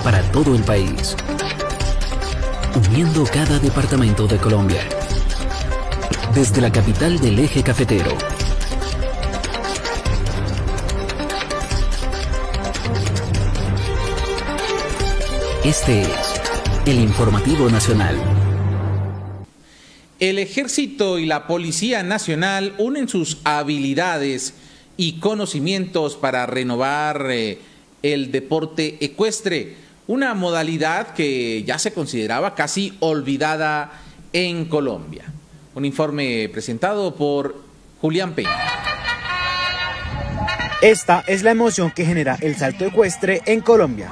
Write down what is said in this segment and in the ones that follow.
para todo el país, uniendo cada departamento de Colombia. Desde la capital del eje cafetero, este es el Informativo Nacional. El Ejército y la Policía Nacional unen sus habilidades y conocimientos para renovar el deporte ecuestre, una modalidad que ya se consideraba casi olvidada en Colombia. Un informe presentado por Julián Peña. Esta es la emoción que genera el salto ecuestre en Colombia.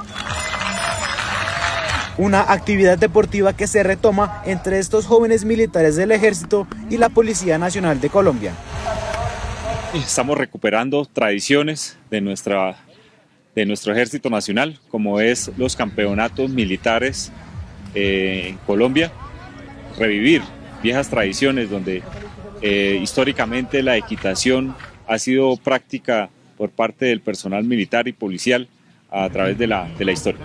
Una actividad deportiva que se retoma entre estos jóvenes militares del Ejército y la Policía Nacional de Colombia. Estamos recuperando tradiciones de nuestro Ejército Nacional, como es los campeonatos militares en Colombia, revivir viejas tradiciones donde históricamente la equitación ha sido práctica por parte del personal militar y policial a través de la historia.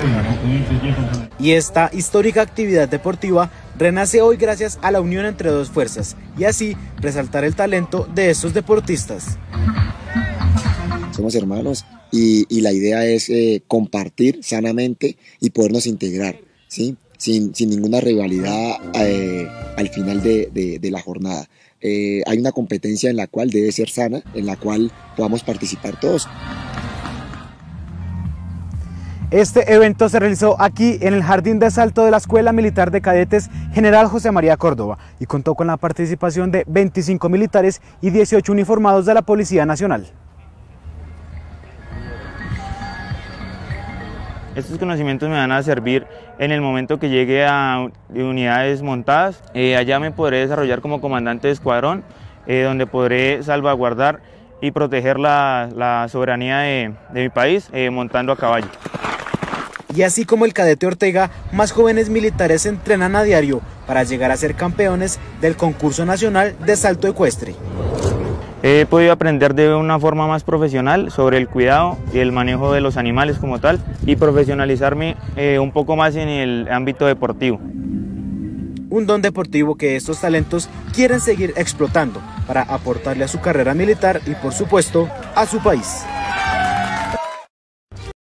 Y esta histórica actividad deportiva renace hoy gracias a la unión entre dos fuerzas y así resaltar el talento de estos deportistas. Somos hermanos y la idea es compartir sanamente y podernos integrar, ¿sí? Sin ninguna rivalidad al final de la jornada. Hay una competencia en la cual debe ser sana, en la cual podamos participar todos. Este evento se realizó aquí en el Jardín de Salto de la Escuela Militar de Cadetes General José María Córdoba y contó con la participación de 25 militares y 18 uniformados de la Policía Nacional. Estos conocimientos me van a servir en el momento que llegue a unidades montadas. Allá me podré desarrollar como comandante de escuadrón, donde podré salvaguardar y proteger la soberanía de mi país montando a caballo. Y así como el cadete Ortega, más jóvenes militares se entrenan a diario para llegar a ser campeones del concurso nacional de salto ecuestre. He podido aprender de una forma más profesional sobre el cuidado y el manejo de los animales como tal y profesionalizarme un poco más en el ámbito deportivo. Un don deportivo que estos talentos quieren seguir explotando para aportarle a su carrera militar y por supuesto a su país.